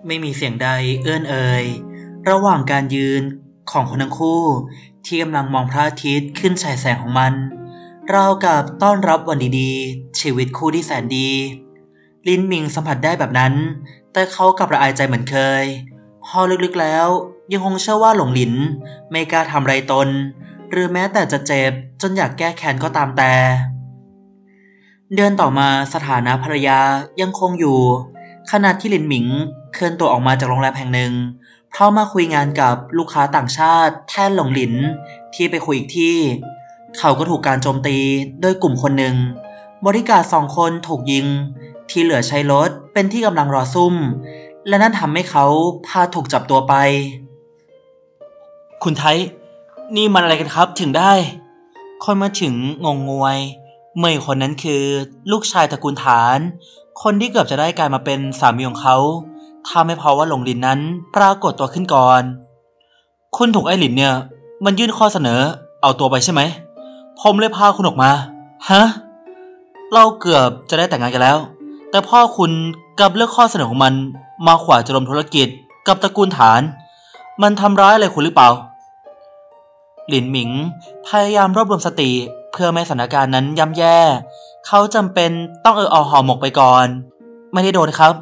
ไม่มีเสียงใดเอื้อนเอ่ยระหว่างการยืนของคนทั้งคู่ที่กำลังมองพระอาทิตย์ขึ้นฉายแสงของมันราวกับต้อนรับวันดีๆชีวิตคู่ที่แสนดีลินหมิงสัมผัสได้แบบนั้นแต่เขากลับละอายใจเหมือนเคยพอลึกๆแล้วยังคงเชื่อว่าหลงหลินไม่กล้าทำไรตนหรือแม้แต่จะเจ็บจนอยากแก้แค้นก็ตามแต่เดือนต่อมาสถานะภรรยายังคงอยู่ขณะที่ลินหมิงเคลื่อนตัวออกมาจากโรงแรมแห่งหนึ่งเพราะมาคุยงานกับลูกค้าต่างชาติแทนหลงหลินที่ไปคุยอีกที่เขาก็ถูกการโจมตีโดยกลุ่มคนหนึ่งบริการ2 คนถูกยิงที่เหลือใช้รถเป็นที่กำลังรอซุ่มและนั่นทำให้เขาพาถูกจับตัวไปคุณไทยนี่มันอะไรกันครับถึงได้คนมาถึงงงงวยเมยคนนั้นคือลูกชายตระกูลฐานคนที่เกือบจะได้กลายมาเป็นสามีของเขาถ้าไม่เพราะว่าหลงหลินนั้นปรากฏตัวขึ้นก่อนคุณถูกไอ้หลินเนี่ยมันยื่นข้อเสนอเอาตัวไปใช่ไหมผมเลยพาคุณออกมาฮะเราเกือบจะได้แต่งงานกันแล้วแต่พ่อคุณกลับเลือกข้อเสนอของมันมาขวางจะล้มธุรกิจกับตระกูลฐานมันทำร้ายอะไรคุณหรือเปล่าหลินหมิงพยายามรวบรวมสติเพื่อไม่ให้สถานการณ์นั้นย่ำแย่เขาจำเป็นต้องเอาห่อหมกไปก่อนไม่ได้โดนครับ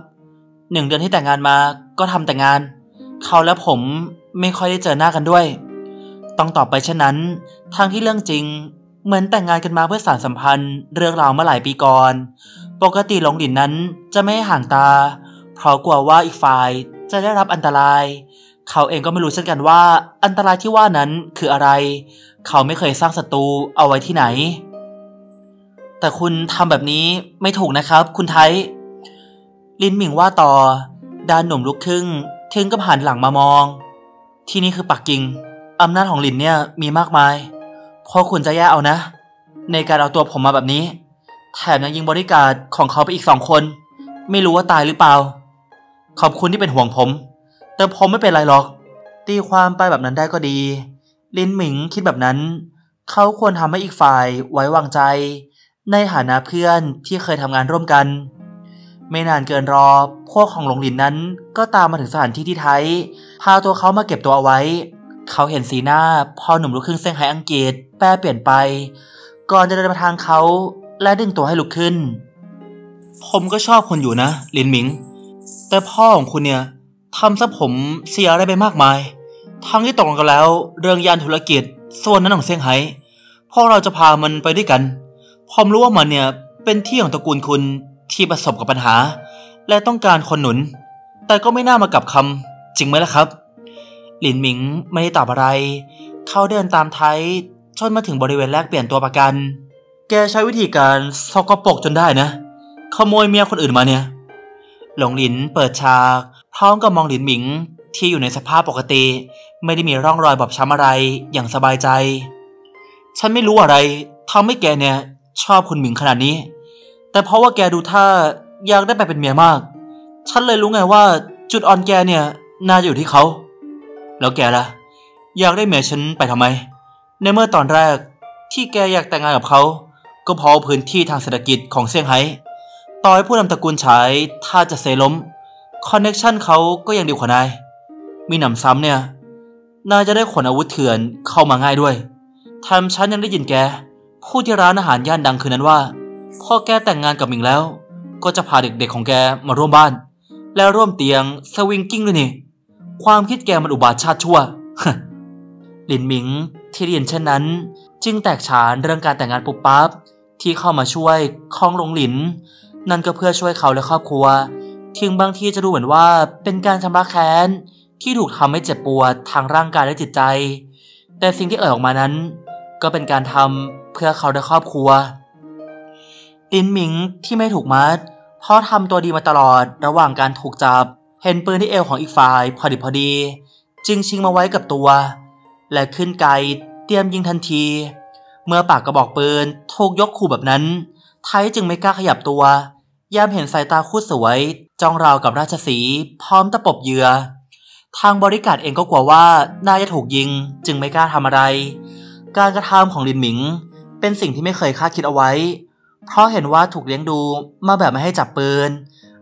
1 เดือนที่แต่งงานมาก็ทำแต่งงานเขาและผมไม่ค่อยได้เจอหน้ากันด้วยต้องตอบไปเช่นนั้นทั้งที่เรื่องจริงเหมือนแต่งงานกันมาเพื่อสานสัมพันธ์เรื่องราวเมื่อหลายปีก่อนปกติหลงหลินนั้นจะไม่ให้ห่างตาเพราะกลัวว่าอีกฝ่ายจะได้รับอันตรายเขาเองก็ไม่รู้เช่นกันว่าอันตรายที่ว่านั้นคืออะไรเขาไม่เคยสร้างศัตรูเอาไว้ที่ไหนแต่คุณทำแบบนี้ไม่ถูกนะครับคุณไทยลินหมิงว่าต่อด้านหนุ่มลุกครึ่งถึงกับหันหลังมามองที่นี่คือปักกิ่งอำนาจของลินเนี่ยมีมากมายพอคุณจะแย่เอานะในการเอาตัวผมมาแบบนี้แถมยังยิงบริการของเขาไปอีก2 คนไม่รู้ว่าตายหรือเปล่าขอบคุณที่เป็นห่วงผมแต่ผมไม่เป็นไรหรอกตีความไปแบบนั้นได้ก็ดีลินหมิงคิดแบบนั้นเขาควรทำให้อีกฝ่ายไว้วางใจในฐานะเพื่อนที่เคยทำงานร่วมกันไม่นานเกินรอพวกของหลงหลินนั้นก็ตามมาถึงสถานที่ที่ไทยพาตัวเขามาเก็บตัวเอาไว้เขาเห็นสีหน้าพ่อหนุ่มลูกครึ่งเซี่ยงไฮ้อังกฤษแปรเปลี่ยนไปก่อนจะเดินมาทางเขาและดึงตัวให้ลุกขึ้นผมก็ชอบคุณอยู่นะลินหมิงแต่พ่อของคุณเนี่ยทำซะผมเสียอะไรไปมากมายทั้งที่ตกลงกันแล้วเรื่องยานธุรกิจส่วนนั้นของเซี่ยงไฮ้พวกเราจะพามันไปด้วยกันผมรู้ว่ามันเนี่ยเป็นที่ของตระกูลคุณที่ประสบกับปัญหาและต้องการคนหนุนแต่ก็ไม่น่ามากับคำจริงไหมล่ะครับหลินหมิงไม่ได้ตอบอะไรเขาเดินตามไทยจนมาถึงบริเวณแลกเปลี่ยนตัวประกันแกใช้วิธีการสกปรกจนได้นะขโมยเมียคนอื่นมาเนี่ยหลงหลินเปิดฉากพร้อมกับมองหลินหมิงที่อยู่ในสภาพปกติไม่ได้มีร่องรอยบอบช้ำอะไรอย่างสบายใจฉันไม่รู้อะไรทำให้แกเนี่ยชอบคุณหมิงขนาดนี้แต่เพราะว่าแกดูท่าอยากได้ไปเป็นเมียมากฉันเลยรู้ไงว่าจุดอ่อนแกเนี่ยน่าจะอยู่ที่เขาแล้วแกล่ะอยากได้เมียฉันไปทำไมในเมื่อตอนแรกที่แกอยากแต่งงานกับเขาก็เพราะพื้นที่ทางเศรษฐกิจของเซี่ยงไฮ้ต่อให้ผู้นำตระกูลฉายถ้าจะเซล้มคอนเนคชั่นเขาก็ยังดีกว่านายมีหนำซ้ำเนี่ยนายจะได้ขนอาวุธเถื่อนเข้ามาง่ายด้วยแถมฉันยังได้ยินแกพูดที่ร้านอาหารย่านดังคืนนั้นว่าพอแกแต่งงานกับหมิงแล้วก็จะพาเด็กๆของแกมาร่วมบ้านและร่วมเตียงสวิงกิ้งด้วยนี่ความคิดแกมันอุบาทชาติชั่ว หลินหมิงที่เรียนเช่นนั้นจึงแตกฉานเรื่องการแต่งงานปุบปั๊บที่เข้ามาช่วยของหลงหลินนั่นก็เพื่อช่วยเขาและครอบครัวถึงบางทีจะดูเหมือนว่าเป็นการชำระแค้นที่ถูกทำให้เจ็บปวดทางร่างกายและจิตใจแต่สิ่งที่เอ่ยออกมานั้นก็เป็นการทำเพื่อเขาและครอบครัวลินหมิงที่ไม่ถูกมัดเพราะทำตัวดีมาตลอดระหว่างการถูกจับเห็นปืนที่เอวของอีกฝ่ายพอดีจึงชิงมาไว้กับตัวและขึ้นไกเตรียมยิงทันทีเมื่อปากกระบอกปืนถูกยกขู่แบบนั้นไทยจึงไม่กล้าขยับตัวยามเห็นสายตาคู่สวยจ้องราวกับราชสีห์พร้อมตะปบเหยื่อทางบริการเองก็กลัวว่าน่าจะถูกยิงจึงไม่กล้าทำอะไรการกระทำของลินหมิงเป็นสิ่งที่ไม่เคยคาดคิดเอาไว้เพราะเห็นว่าถูกเลี้ยงดูมาแบบไม่ให้จับปืน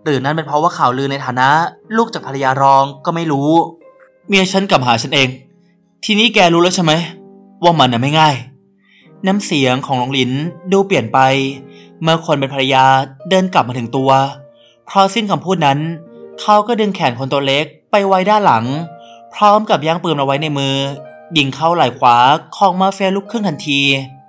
หรือนั่นเป็นเพราะว่าข่าวลือในฐานะลูกจากภรรยารองก็ไม่รู้เมียฉันกลับมาหาฉันเองทีนี้แกรู้แล้วใช่ไหมว่ามันไม่ง่ายน้ำเสียงของหลงหลินดูเปลี่ยนไปเมื่อคนเป็นภรรยาเดินกลับมาถึงตัวพอสิ้นคำพูดนั้นเขาก็ดึงแขนคนตัวเล็กไปไว้ด้านหลังพร้อมกับย่างปืนเอาไว้ในมือยิงเข้าไหล่ขวาของมาเฟียลูกครึ่งทันที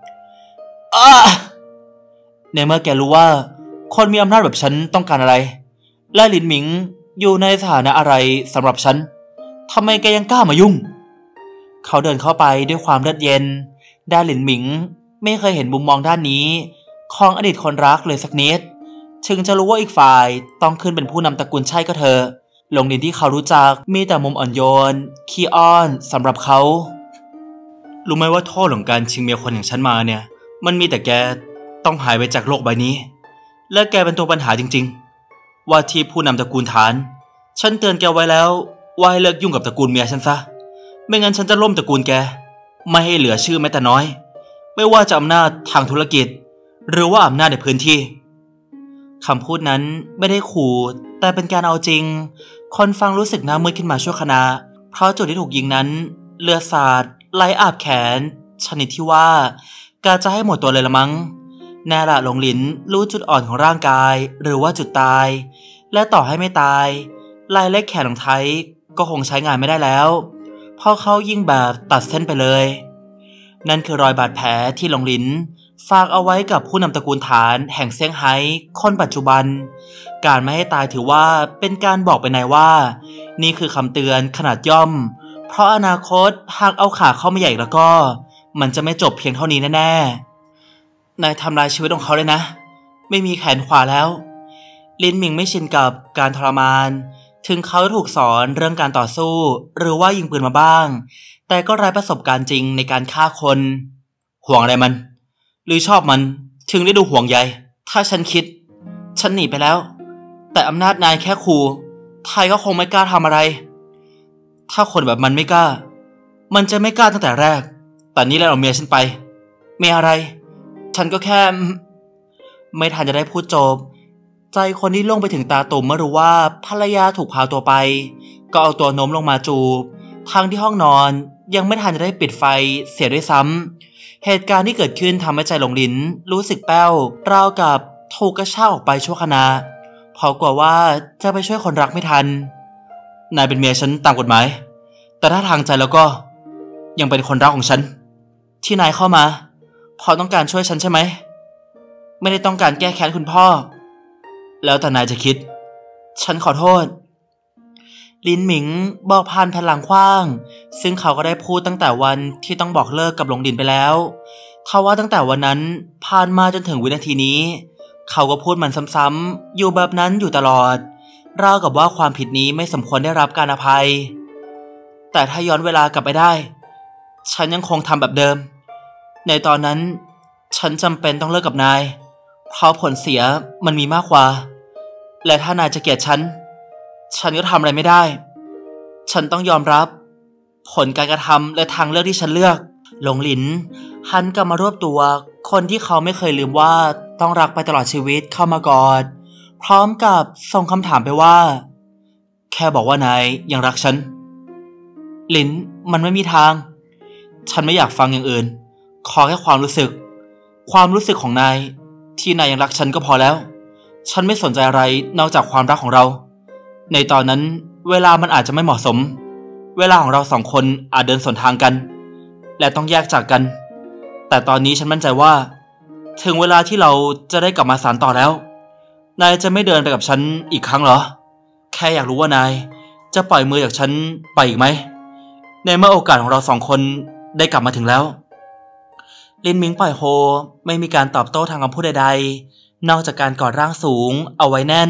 ในเมื่อแกรู้ว่าคนมีอำนาจแบบฉันต้องการอะไรและหลินหมิงอยู่ในสถานะอะไรสำหรับฉันทำไมแกยังกล้ามายุ่งเขาเดินเข้าไปด้วยความเลือดเย็นด้านหลินหมิงไม่เคยเห็นมุมมองด้านนี้ของอดีตคนรักเลยสักนิดถึงจะรู้ว่าอีกฝ่ายต้องขึ้นเป็นผู้นำตระกูลใช่ก็เถอะหลงหลินที่เขารู้จักมีแต่มุมอ่อนโยนขี้อ้อนสำหรับเขารู้ไหมว่าโทษของการชิงเมียคนอย่างฉันมาเนี่ยมันมีแต่แกต้องหายไปจากโลกใบนี้และแกเป็นตัวปัญหาจริงๆว่าที่ผู้นำตระกูลฐานฉันเตือนแกไว้แล้วว่าให้เลิกยุ่งกับตระกูลเมียฉันซะไม่งั้นฉันจะล่มตระกูลแกไม่ให้เหลือชื่อแม้แต่น้อยไม่ว่าจะอำนาจทางธุรกิจหรือว่าอำนาจในพื้นที่คำพูดนั้นไม่ได้ขู่แต่เป็นการเอาจริงคนฟังรู้สึกหน้ามืดขึ้นมาชั่วขณะเพราะจุดที่ถูกยิงนั้นเลือดสาดไหลอาบแขนชนิดที่ว่ากาจะให้หมดตัวเลยละมั้งแน่ละหลงหลินรู้จุดอ่อนของร่างกายหรือว่าจุดตายและต่อให้ไม่ตายลายเล็กแขนของไทยก็คงใช้งานไม่ได้แล้วเพราะเขายิงแบบตัดเส้นไปเลยนั่นคือรอยบาดแผลที่หลงหลินฝากเอาไว้กับผู้นำตระกูลฐานแห่งเซี่ยงไฮ้คนปัจจุบันการไม่ให้ตายถือว่าเป็นการบอกไปในว่านี่คือคำเตือนขนาดย่อมเพราะอนาคตหากเอาขาเข้ามาใหญ่แล้วก็มันจะไม่จบเพียงเท่านี้แน่ๆนายทำลายชีวิตของเขาเลยนะไม่มีแขนขวาแล้วลินหมิงไม่ชินกับการทรมานถึงเขาถูกสอนเรื่องการต่อสู้หรือว่ายิงปืนมาบ้างแต่ก็ไร้ประสบการณ์จริงในการฆ่าคนห่วงอะไรมันหรือชอบมันถึงได้ดูห่วงใยถ้าฉันคิดฉันหนีไปแล้วแต่อำนาจนายแค่ขู่ไทยก็คงไม่กล้าทำอะไรถ้าคนแบบมันไม่กล้ามันจะไม่กล้าตั้งแต่แรกแต่นี่แหละเอาเมียฉันไปเมียอะไรฉันก็แค่ไม่ทันจะได้พูดจบใจคนที่ลงไปถึงตาตุ่มเมื่อรู้ว่าภรรยาถูกพาตัวไปก็เอาตัวโน้มลงมาจูบทางที่ห้องนอนยังไม่ทันจะได้ปิดไฟเสียด้วยซ้ำเหตุการณ์ที่เกิดขึ้นทำให้ใจหลงหลินรู้สึกแป้วราวกับถูกกระชากออกไปชั่วขณะเพราะกลัวว่าจะไปช่วยคนรักไม่ทันนายเป็นเมียฉันตามกฎหมายแต่ถ้าทางใจแล้วก็ยังเป็นคนรักของฉันที่นายเข้ามาพอต้องการช่วยฉันใช่ไหมไม่ได้ต้องการแก้แค้นคุณพ่อแล้วแต่นายจะคิดฉันขอโทษลินหมิงบอกผ่านแผ่นหลังขว้างซึ่งเขาก็ได้พูดตั้งแต่วันที่ต้องบอกเลิกกับหลงหลินไปแล้วทว่าตั้งแต่วันนั้นผ่านมาจนถึงวินาทีนี้เขาก็พูดมันซ้ำๆอยู่แบบนั้นอยู่ตลอดราวกับว่าความผิดนี้ไม่สมควรได้รับการอภัยแต่ถ้าย้อนเวลากลับไปได้ฉันยังคงทำแบบเดิมในตอนนั้นฉันจำเป็นต้องเลิกกับนายเพราะผลเสียมันมีมากกว่าและถ้านายจะเกลียดฉันก็ทำอะไรไม่ได้ฉันต้องยอมรับผลการกระทำและทางเลือกที่ฉันเลือกหลงหลินหันกลับมารวบตัวคนที่เขาไม่เคยลืมว่าต้องรักไปตลอดชีวิตเข้ามากอดพร้อมกับส่งคำถามไปว่าแค่บอกว่านายยังรักฉันหลินมันไม่มีทางฉันไม่อยากฟังอย่างอื่นขอแค่ความรู้สึกของนายที่นายยังรักฉันก็พอแล้วฉันไม่สนใจอะไรนอกจากความรักของเราในตอนนั้นเวลามันอาจจะไม่เหมาะสมเวลาของเราสองคนอาจเดินสวนทางกันและต้องแยกจากกันแต่ตอนนี้ฉันมั่นใจว่าถึงเวลาที่เราจะได้กลับมาสานต่อแล้วนายจะไม่เดินไปกับฉันอีกครั้งเหรอแค่อยากรู้ว่านายจะปล่อยมือจากฉันไปอีกไหมในเมื่อโอกาสของเราสองคนได้กลับมาถึงแล้วลินหมิงปล่อยโฮไม่มีการตอบโต้ทางคำพูดใดๆนอกจากการกอดร่างสูงเอาไว้แน่น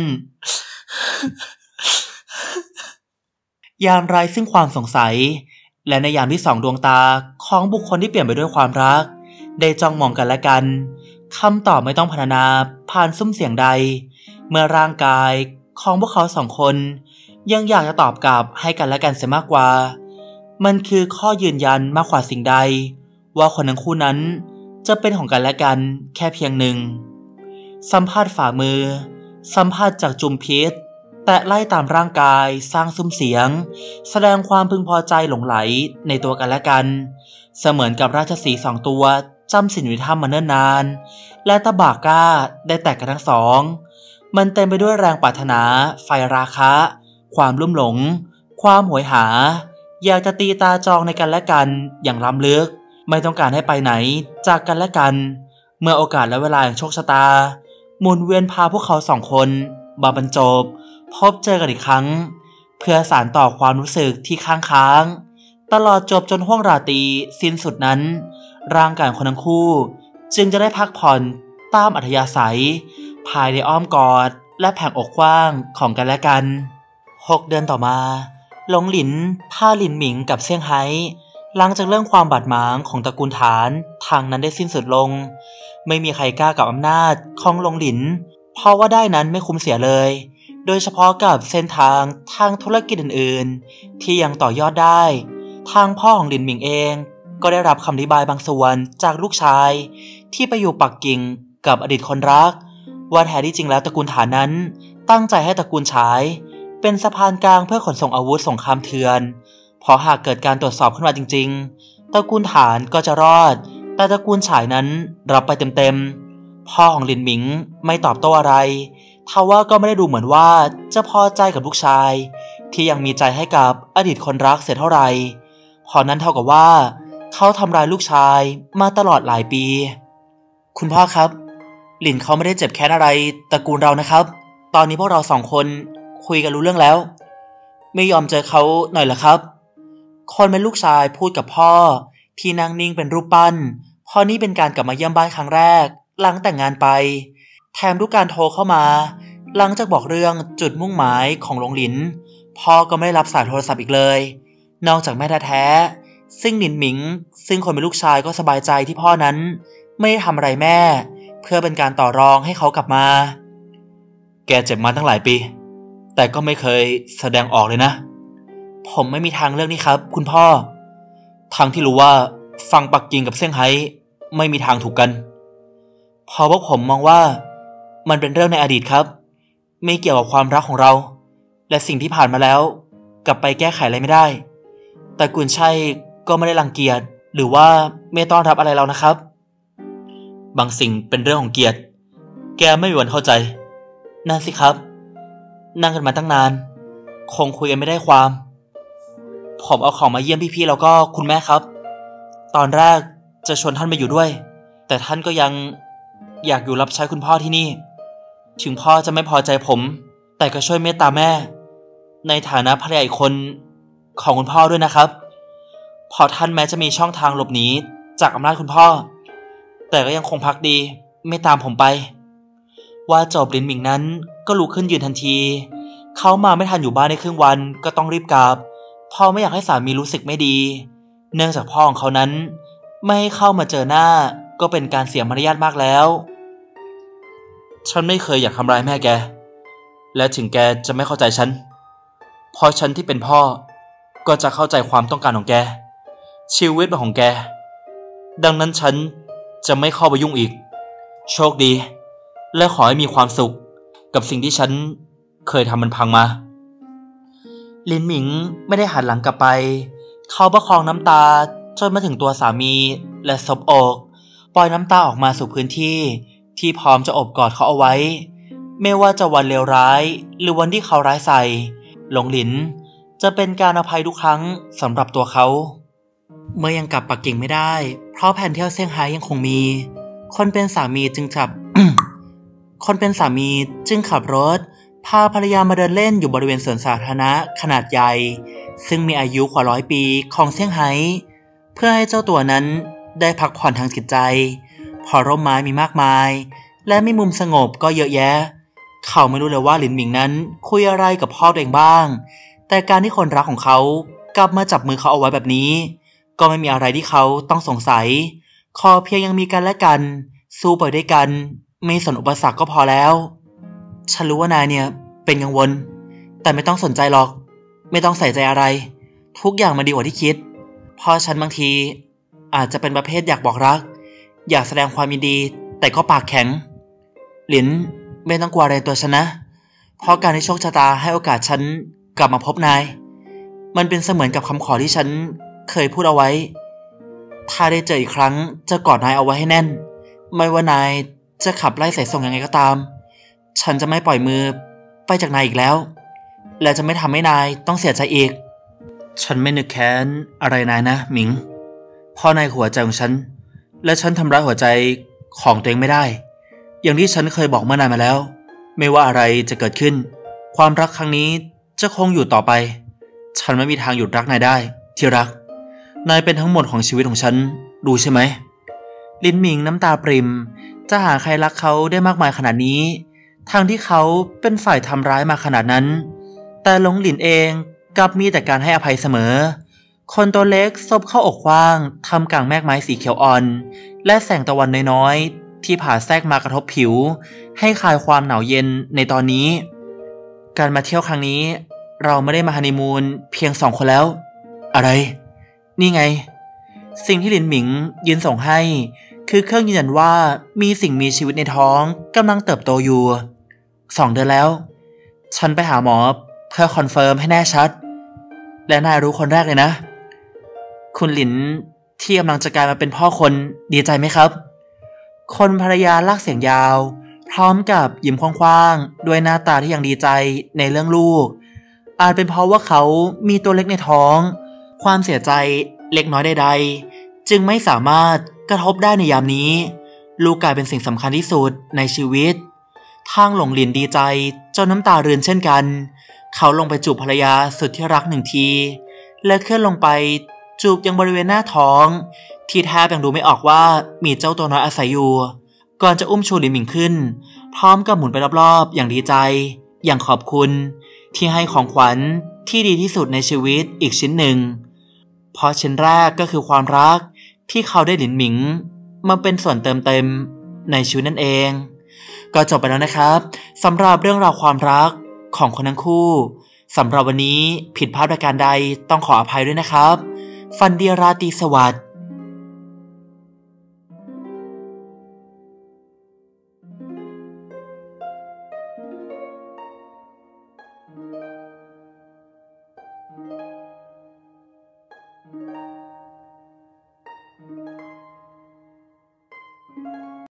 ยามไร้ซึ่งความสงสัยและในยามที่สองดวงตาของบุคคลที่เปลี่ยนไปด้วยความรักได้จ้องมองกันและกันคำตอบไม่ต้องพรรณนาผ่านซุ้มเสียงใดเมื่อร่างกายของพวกเขาสองคนยังอยากจะตอบกลับให้กันและกันเสียมากกว่ามันคือข้อยืนยันมากกว่าสิ่งใดว่าคนทั้งคู่นั้นจะเป็นของกันและกันแค่เพียงหนึ่งสัมผัสฝ่ามือสัมผัสจากจุมพิษแตะไล่ตามร่างกายสร้างซุ้มเสียงแสดงความพึงพอใจหลงไหลในตัวกันและกันเสมือนกับราชสีห์2 ตัวจำศีลในถ้ำมาเนิ่นนานและตะบากกล้าได้แตกกันทั้งสองมันเต็มไปด้วยแรงปรารถนาไฟราคะความลุ่มหลงความโหยหาอยากจะตีตาจองในกันและกันอย่างล้ำลึกไม่ต้องการให้ไปไหนจากกันและกันเมื่อโอกาสและเวลาแห่งโชคชะตาหมุนเวียนพาพวกเขา2 คนมาบรรจบพบเจอกันอีกครั้งเพื่อสานต่อความรู้สึกที่ค้างตลอดจบจนห้วงราตรีสิ้นสุดนั้นร่างกายคนทั้งคู่จึงจะได้พักผ่อนตามอัธยาศัยภายในอ้อมกอดและแผงอกกว้างของกันและกัน6 เดือนต่อมาหลงหลินพาหลินหมิงกับเซี่ยงไฮ้หลังจากเรื่องความบาดหมางของตระกูลฐานทางนั้นได้สิ้นสุดลงไม่มีใครกล้ากับอำนาจของหลงหลินเพราะว่าได้นั้นไม่คุ้มเสียเลยโดยเฉพาะกับเส้นทางธุรกิจอื่นๆที่ยังต่อยอดได้ทางพ่อของหลินหมิงเองก็ได้รับคำอธิบายบางส่วนจากลูกชายที่ไปอยู่ปักกิ่งกับอดีตคนรักว่าแท้ที่จริงแล้วตระกูลฐานนั้นตั้งใจให้ตระกูลฉายเป็นสะพานกลางเพื่อขนส่งอาวุธสงครามเถื่อนเพราะหากเกิดการตรวจสอบขึ้นมาจริงๆตระกูลฐานก็จะรอดแต่ตระกูลฉายนั้นรับไปเต็มๆพ่อของหลินหมิงไม่ตอบโต้อะไรทว่าก็ไม่ได้ดูเหมือนว่าจะพอใจกับลูกชายที่ยังมีใจให้กับอดีตคนรักเสียเท่าไหร่พอนั้นเท่ากับว่าเขาทำร้ายลูกชายมาตลอดหลายปีคุณพ่อครับหลินเขาไม่ได้เจ็บแค้นอะไรตระกูลเรานะครับตอนนี้พวกเรา2 คนคุยกันรู้เรื่องแล้วไม่ยอมเจอเขาหน่อยเหรอครับคนเป็นลูกชายพูดกับพ่อที่นั่งนิ่งเป็นรูปปั้นพอนี่เป็นการกลับมาเยี่ยมบ้านครั้งแรกหลังแต่งงานไปแถมทุกการโทรเข้ามาหลังจากบอกเรื่องจุดมุ่งหมายของหลงหลินพ่อก็ไม่ได้รับสายโทรศัพท์อีกเลยนอกจากแม่แท้ๆซึ่งหลินหมิงซึ่งคนเป็นลูกชายก็สบายใจที่พ่อนั้นไม่ได้ทำอะไรแม่เพื่อเป็นการต่อรองให้เขากลับมาแกเจ็บมาตั้งหลายปีแต่ก็ไม่เคยแสดงออกเลยนะผมไม่มีทางเลือกนี่ครับคุณพ่อทั้งที่รู้ว่าฟังปักกิ่งกับเซี่ยงไฮ้ไม่มีทางถูกกันเพราะว่าผมมองว่ามันเป็นเรื่องในอดีตครับไม่เกี่ยวกับความรักของเราและสิ่งที่ผ่านมาแล้วกลับไปแก้ไขอะไรไม่ได้แต่กุนชัยก็ไม่ได้รังเกียจหรือว่าไม่ต้อนรับอะไรเรานะครับบางสิ่งเป็นเรื่องของเกียรติแกไม่มีวันเข้าใจนั่นสิครับนั่งกันมาตั้งนานคงคุยกันไม่ได้ความผมเอาของมาเยี่ยมพี่ๆแล้วก็คุณแม่ครับตอนแรกจะชวนท่านมาอยู่ด้วยแต่ท่านก็ยังอยากอยู่รับใช้คุณพ่อที่นี่ถึงพ่อจะไม่พอใจผมแต่ก็ช่วยเมตตาแม่ในฐานะภรรยาอีกคนของคุณพ่อด้วยนะครับพอท่านแม้จะมีช่องทางหลบหนีจากอำนาจคุณพ่อแต่ก็ยังคงพักดีไม่ตามผมไปว่าจบหลินหมิงนั้นก็ลุกขึ้นยืนทันทีเขามาไม่ทันอยู่บ้านในครึ่งวันก็ต้องรีบกลับพ่อไม่อยากให้สามีรู้สึกไม่ดีเนื่องจากพ่อของเขานั้นไม่ให้เข้ามาเจอหน้าก็เป็นการเสียมารยาทมากแล้วฉันไม่เคยอยากทำร้ายแม่แกและถึงแกจะไม่เข้าใจฉันเพราะฉันที่เป็นพ่อก็จะเข้าใจความต้องการของแกชีวิตเป็นของแกดังนั้นฉันจะไม่เข้าไปยุ่งอีกโชคดีและขอให้มีความสุขกับสิ่งที่ฉันเคยทำมันพังมาลินหมิงไม่ได้หันหลังกลับไปเขาประคองน้ำตาจนมาถึงตัวสามีและซบอกปล่อยน้ำตาออกมาสู่พื้นที่ที่พร้อมจะอบกอดเขาเอาไว้ไม่ว่าจะวันเลวร้ายหรือวันที่เขาร้ายใส่หลงหลินจะเป็นการอภัยทุกครั้งสำหรับตัวเขาเมื่อยังกลับปักกิ่งไม่ได้เพราะแผนเที่ยวเซี่ยงไฮ้ยังคงมีคนเป็นสามีจึงขับรถพาภรรยามาเดินเล่นอยู่บริเวณสวนสาธารณะขนาดใหญ่ซึ่งมีอายุกว่า100 ปีของเซี่ยงไฮ้เพื่อให้เจ้าตัวนั้นได้พักผ่อนทางจิตใจพอร่มไม้มีมากมายและมีมุมสงบก็เยอะแยะเขาไม่รู้เลยว่าหลินหมิงนั้นคุยอะไรกับพ่อตัวเองบ้างแต่การที่คนรักของเขากลับมาจับมือเขาเอาไว้แบบนี้ก็ไม่มีอะไรที่เขาต้องสงสัยขอเพียงยังมีกันและกันสู้ไปด้วยกันไม่สนอุปสรรคก็พอแล้วฉันรู้ว่านายเนี่ยเป็นกังวลแต่ไม่ต้องสนใจหรอกไม่ต้องใส่ใจอะไรทุกอย่างมันดีกว่าที่คิดเพราะฉันบางทีอาจจะเป็นประเภทอยากบอกรักอยากแสดงความยินดีแต่ก็ปากแข็งหลินไม่ต้องกลัวอะไรตัวฉันนะเพราะการที่โชคชะตาให้โอกาสฉันกลับมาพบนายมันเป็นเสมือนกับคำขอที่ฉันเคยพูดเอาไว้ถ้าได้เจออีกครั้งจะกอดนายเอาไว้ให้แน่นไม่ว่านายจะขับไล่สายส่งยังไงก็ตามฉันจะไม่ปล่อยมือไปจากนายอีกแล้วและจะไม่ทำให้นายต้องเสียใจอีกฉันไม่นึกแค้นอะไรนายนะหมิงพ่อนายหัวใจของฉันและฉันทำร้ายหัวใจของตัวเองไม่ได้อย่างที่ฉันเคยบอกเมื่อนานมาแล้วไม่ว่าอะไรจะเกิดขึ้นความรักครั้งนี้จะคงอยู่ต่อไปฉันไม่มีทางหยุดรักนายได้ที่รักนายเป็นทั้งหมดของชีวิตของฉันรู้ใช่ไหมลินหมิงน้ำตาปริมจะหาใครรักเขาได้มากมายขนาดนี้ทางที่เขาเป็นฝ่ายทำร้ายมาขนาดนั้นแต่หลงหลินเองกลับมีแต่การให้อภัยเสมอคนตัวเล็กซบเข้าอกกว้างทำกลางแมกไม้สีเขียวอ่อนและแสงตะวันน้อยๆที่ผ่าแทรกมากระทบผิวให้คลายความหนาวเย็นในตอนนี้การมาเที่ยวครั้งนี้เราไม่ได้มาฮันนีมูนเพียง2 คนแล้วอะไรนี่ไงสิ่งที่หลินหมิงยืนส่งให้คือเครื่องยืนยันว่ามีสิ่งมีชีวิตในท้องกำลังเติบโตอยู่2 เดือนแล้วฉันไปหาหมอเพื่อคอนเฟิร์มให้แน่ชัดและนายรู้คนแรกเลยนะคุณหลินที่กำลังจะกลายมาเป็นพ่อคนดีใจไหมครับคนภรรยาลากเสียงยาวพร้อมกับยิ้มกว้างๆด้วยหน้าตาที่ยังดีใจในเรื่องลูกอาจเป็นเพราะว่าเขามีตัวเล็กในท้องความเสียใจเล็กน้อยใดๆจึงไม่สามารถกระทบได้ในยามนี้ลูกกลายเป็นสิ่งสำคัญที่สุดในชีวิตทางหลงหลินดีใจจนน้ำตารืนเช่นกันเขาลงไปจูบภรรยาสุดที่รัก1 ทีและเคลื่อนลงไปจูบยังบริเวณหน้าท้องที่แทบยังดูไม่ออกว่ามีเจ้าตัวน้อยอาศัยอยู่ก่อนจะอุ้มชูหลินหมิงขึ้นพร้อมกับหมุนไปรอบๆอย่างดีใจอย่างขอบคุณที่ให้ของขวัญที่ดีที่สุดในชีวิตอีกชิ้นหนึ่งเพราะชิ้นแรกก็คือความรักที่เขาได้หลินหมิงมาเป็นส่วนเติมเต็มในชีวิตนั่นเองก็จบไปแล้วนะครับสำหรับเรื่องราวความรักของคนทั้งคู่สำหรับวันนี้ผิดพลาดประการใดต้องขออภัยด้วยนะครับฝันดีราตรีสวัสดิ์